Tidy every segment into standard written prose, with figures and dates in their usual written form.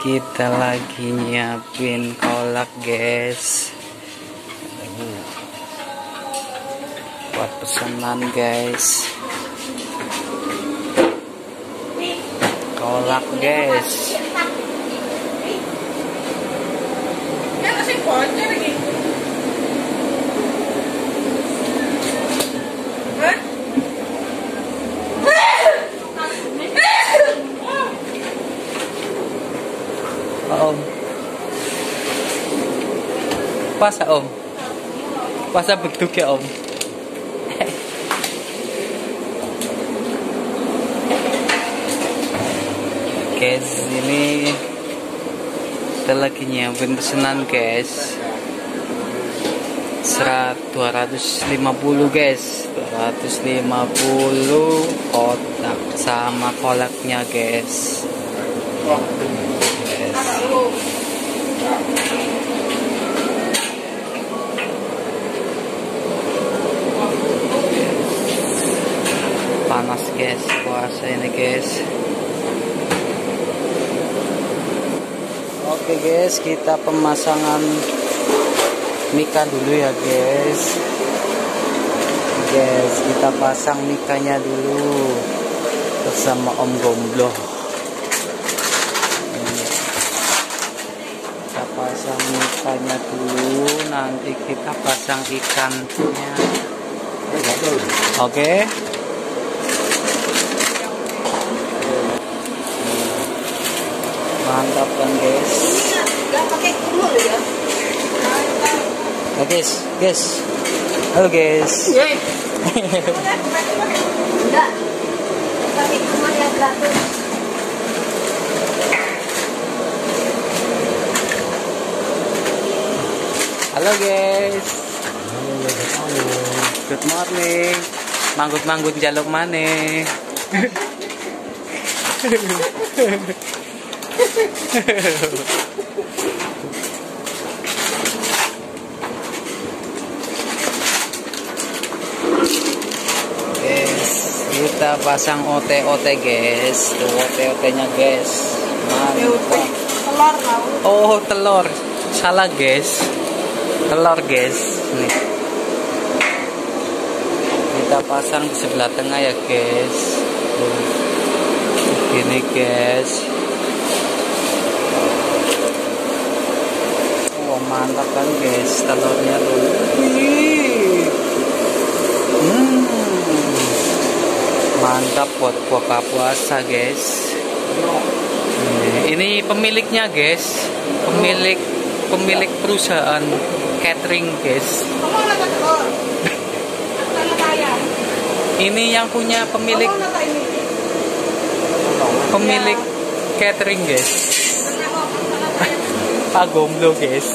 Kita lagi nyiapin kolak, guys. Buat pesanan, guys. Kolak, guys. Om. Puasa, Om. Puasa beduk ya, Om. Guys, ini kita lagi nyiapin pesanan, guys. 250, guys. 250 kotak sama kolaknya, guys. Panas, guys, puasa ini, guys. Oke, guys, kita pemasangan mika dulu ya, guys. Guys, kita pasang mikanya dulu bersama Om Gombloh. Kita pasang mikanya dulu, nanti kita pasang ikannya. Oke. Mantap kan, guys. Nggak pakai kumul ya. Nah, guys. Halo, guys. Enggak. Pakai kumul yang beratur. Halo, guys. Good morning. Manggut-manggut jaluk maneh. Guys, kita pasang OT, guys. Tuh OT-nya, guys. Mantap. Telur mau. Oh, telur. Salah, guys. Telur, guys. Nih. Kita pasang di sebelah tengah ya, guys. Tuh. Gini, guys. Oh, mantap kan, guys, telurnya tuh. Mantap buat buka puasa, guys. Ini pemiliknya, guys. Pemilik perusahaan catering, guys. Ini yang punya pemilik catering, guys. Pak Gombloh, guys.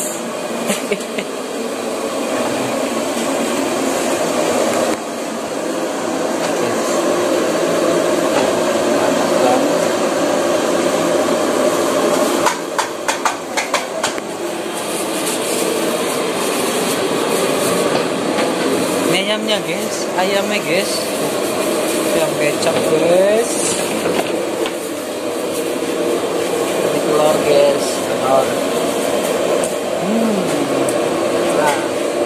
Ini ayamnya, guys. Ayamnya, guys. Yang kecap, guys. Ini telur, guys. Telur. Nah,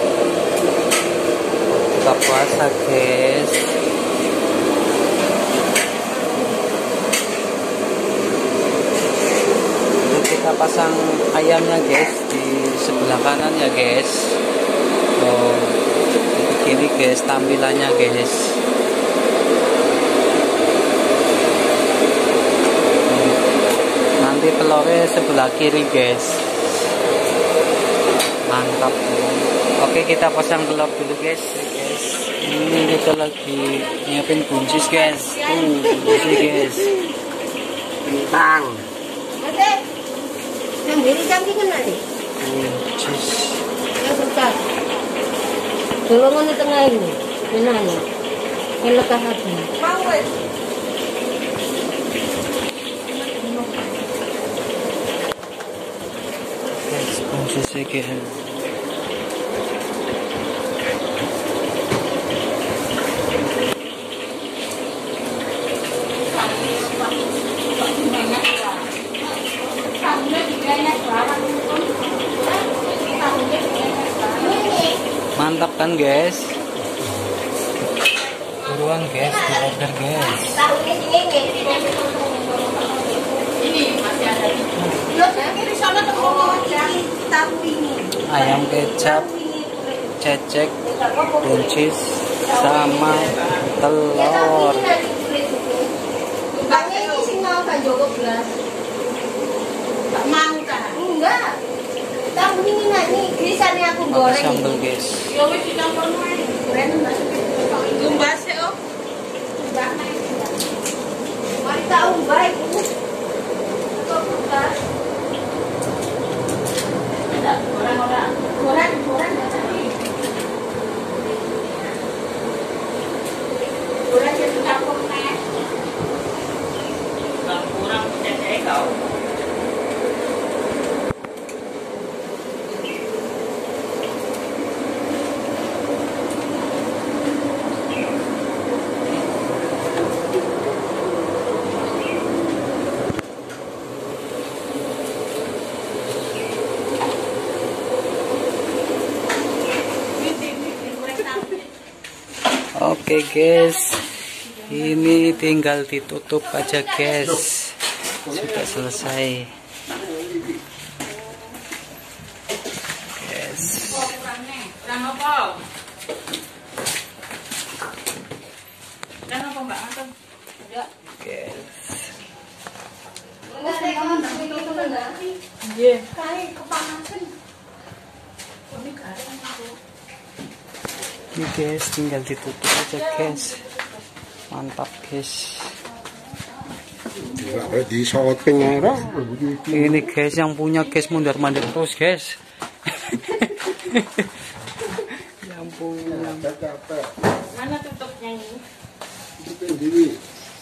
buka puasa, guys. Jadi kita pasang ayamnya, guys, di sebelah kanan ya, guys. Oh, begini, guys, tampilannya, guys. Nanti telurnya sebelah kiri, guys. Mantap. Oke, kita pasang telur dulu, guys. Ini kita lagi nyiapin buncis, guys. Buncis, guys. Bintang. Oke. Yang diri campingan nanti. Buncis. Yang besar. Golongan di tengah ini. Benarnya. Yang lekah hati. Mau, guys. Buncisnya, guys. Sampai mantap kan guys. Buruan guys, di order guys. Ayam kecap, cecek, buncis, sama telur. Enggak. Tahu ini nih, biasanya aku goreng. Sambal guys. Ya wis dicampur wae. Goreng tumbas e, oh. Mari tahu baik. Kok buka? Ada orang-orang. Goreng. Goreng yang dicampur nih. Kurang cecek kau. Oke guys, ini tinggal ditutup aja guys. Sudah selesai guys. Ini guys, tinggal ditutup aja guys. Mantap guys. Ini guys yang punya guys, mondar-mandir terus guys. Yang punya. Mana tutupnya ini?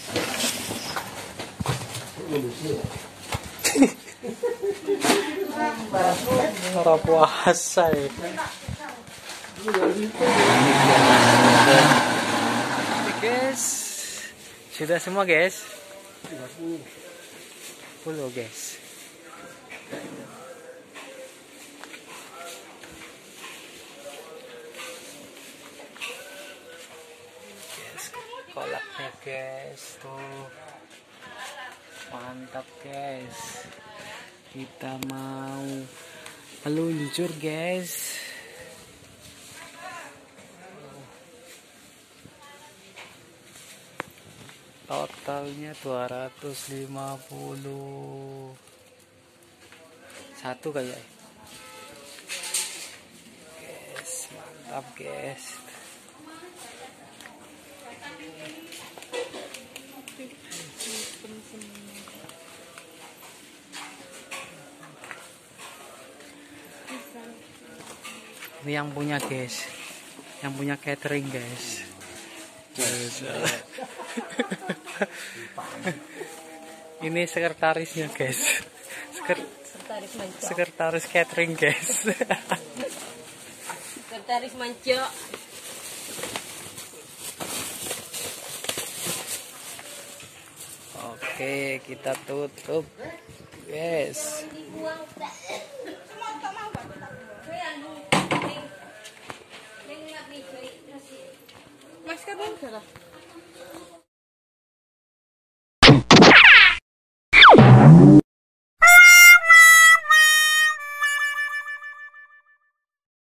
Ora puasa ya. Guys, sudah semua guys. 10 guys. Kolaknya guys tuh mantap guys. Kita mau meluncur guys. Totalnya 250 satu kayak guys. Mantap guys. Ini yang punya guys, yang punya catering guys. Ini sekretarisnya guys. Sekretaris catering guys. Sekretaris manco. Oke, kita tutup guys. Mas kan